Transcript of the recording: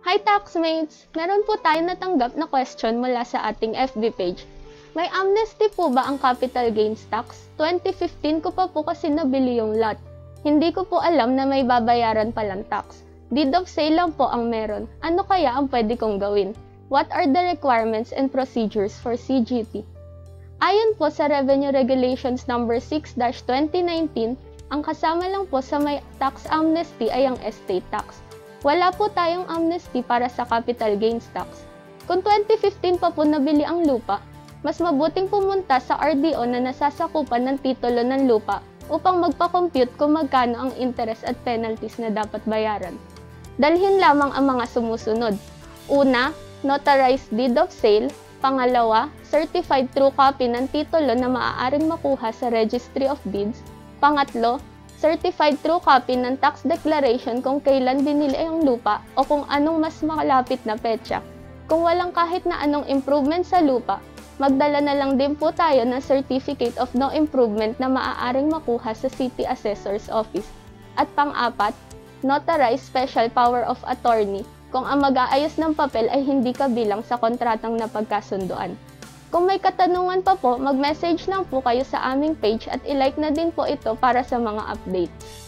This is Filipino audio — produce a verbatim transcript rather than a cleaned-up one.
Hi TAXMates! Meron po tayo natanggap na question mula sa ating F B page. May amnesty po ba ang capital gains tax? twenty fifteen ko pa po kasi nabili yung lot. Hindi ko po alam na may babayaran palang tax. Deed of sale lang po ang meron. Ano kaya ang pwede kong gawin? What are the requirements and procedures for C G T? Ayon po sa Revenue Regulations number six dash twenty nineteen, ang kasama lang po sa may tax amnesty ay ang estate tax. Wala po tayong amnesty para sa capital gains tax. Kung twenty fifteen pa po nabili ang lupa, mas mabuting pumunta sa R D O na nasasakupan ng titulo ng lupa upang magpa-compute kung magkano ang interest at penalties na dapat bayaran. Dalhin lamang ang mga sumusunod. Una, notarized deed of sale. Pangalawa, certified true copy ng titulo na maaaring makuha sa Registry of Deeds. Pangatlo, certified true copy ng tax declaration kung kailan binili ang lupa o kung anong mas malapit na petsa. Kung walang kahit na anong improvement sa lupa, magdala na lang din po tayo ng Certificate of No Improvement na maaaring makuha sa City Assessor's Office. At pang-apat, notarized special power of attorney kung ang mag-aayos ng papel ay hindi kabilang sa kontratang napagkasunduan. Kung may katanungan pa po, mag-message lang po kayo sa aming page at ilike na din po ito para sa mga updates.